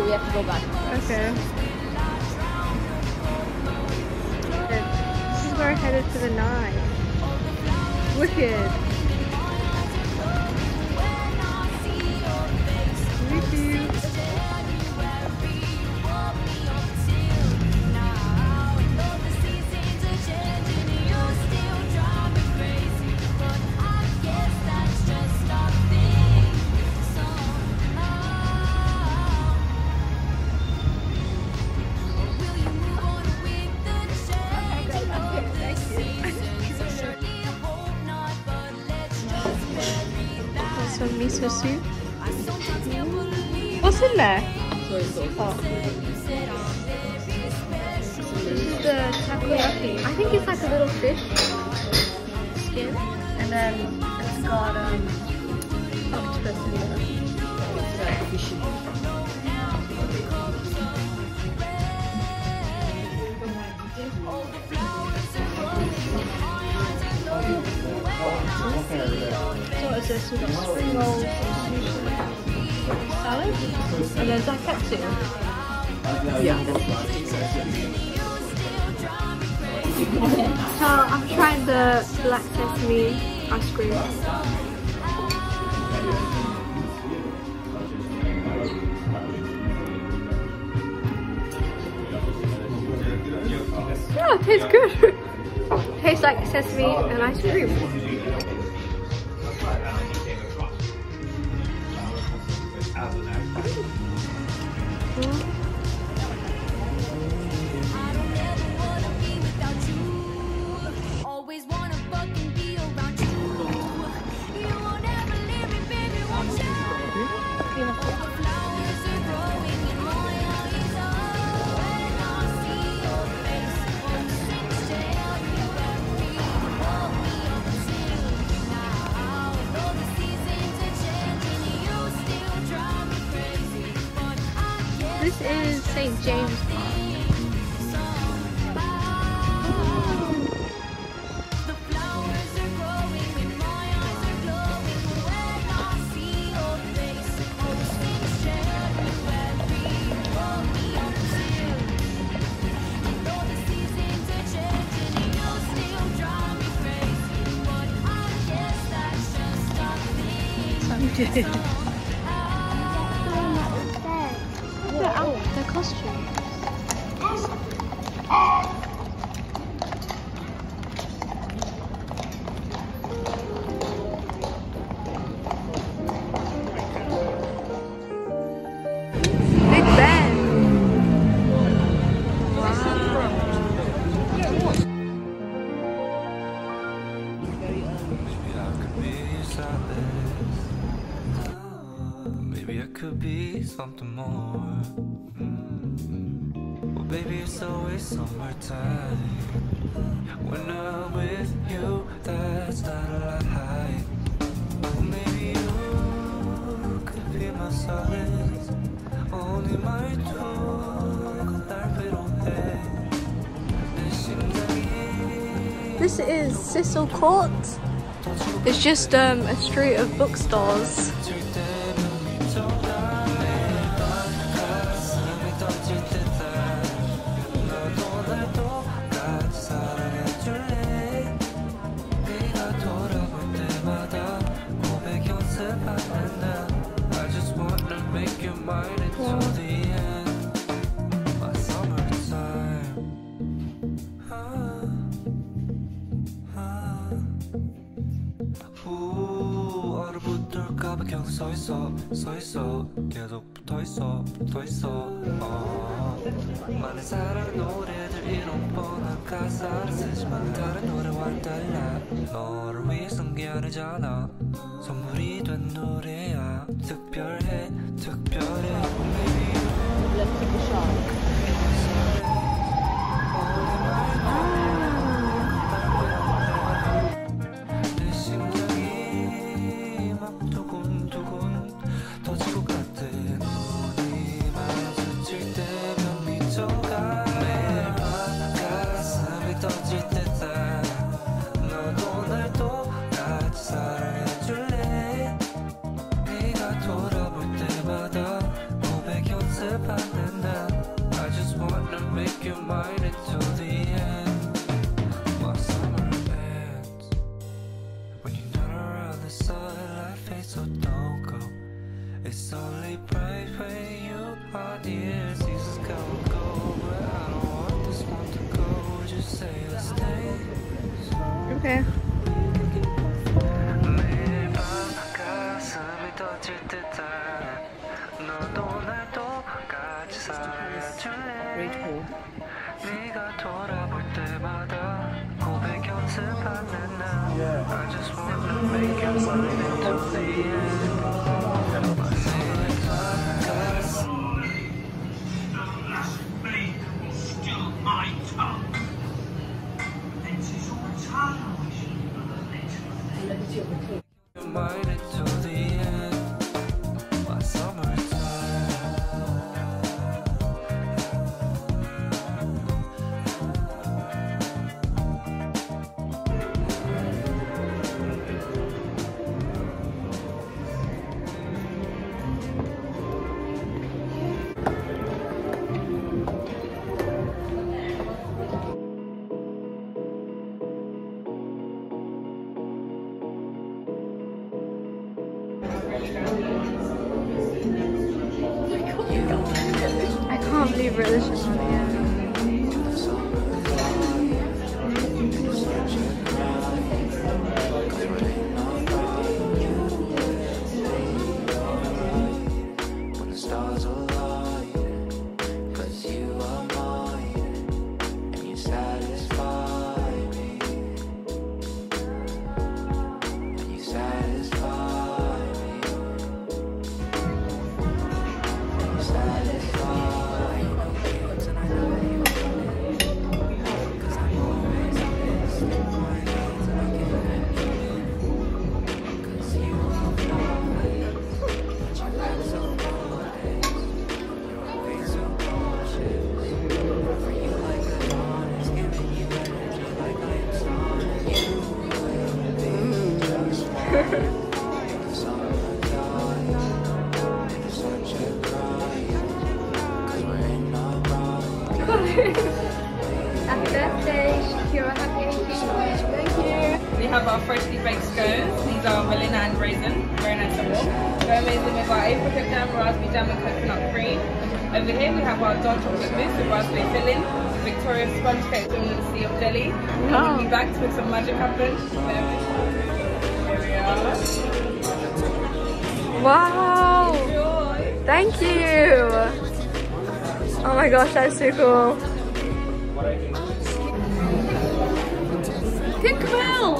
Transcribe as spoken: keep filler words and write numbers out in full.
we have to go back. Okay. This is where I headed for the night. Wicked. Woohoo. Some miso soup. What's in there? Soy sauce. Oh. This is the takoyaki. I think it's like a little fish skin, and then it's got um, octopus in there. It's like fishy. So what is this? We've got spring rolls, sushi, salad, and then zakatsu. Yeah. So I'm trying the black sesame ice cream. Oh, it tastes good. Tastes like sesame and ice cream. This is Saint James Park. They're out, they're costumes. Big Ben! Maybe I could be something more. Mm. Well, baby, it's always summertime. When I'm with you, that's not a lie. Well, maybe you could be my solace. only 말투가 날 위로해. 내 심장이 This is Cecil Court. It's just um, a street of bookstores. 그냥 서 있어 서 있어 계속 붙어 있어 붙어 있어 어. 많은 사랑 노래들 이런 뻔한 가사를 쓰지만 다른 노래와는 달라 너를 위해 쓴 게 아니잖아 선물이 된 노래야 특별해 특별해 Let's take a shot. Okay. 매일 밤 가슴이 터질 듯한 너도 날 똑같이 살아줄래 Great hall. 네가 돌아볼 때마다 고백 연습하는 나 I just wanna make you mine until the end 매일 밤 가슴 mine until the end my summertime I can't believe we're this is on here. when the stars align, 'cause you are mine, and you satisfy me, and you satisfy me, and you satisfy me, tonight I lay you in it, 'cause I'm always missing my hands and I can't let you in, 'cause you are mine, but you act so modest, you're always so cautious, for you like the dawn is giving you energy like I am sonic, you will be just fine, in the summertime, and the sunshine crying, 'cause we're in our prime. Happy birthday, Shakira. Happy eighteenth. Thank you. We have our freshly baked scones. These are vanilla and raisin. Very nice and warm. Very amazing with our apricot jam, raspberry jam and coconut cream. Over here we have our dark chocolate mousse with raspberry filling. Victoria sponge cake filled with a sea of jelly. And we'll be back to make some magic happen. There we Here we are. Wow. Enjoy. Thank you. Oh my gosh, that's so cool. Tinkerbell.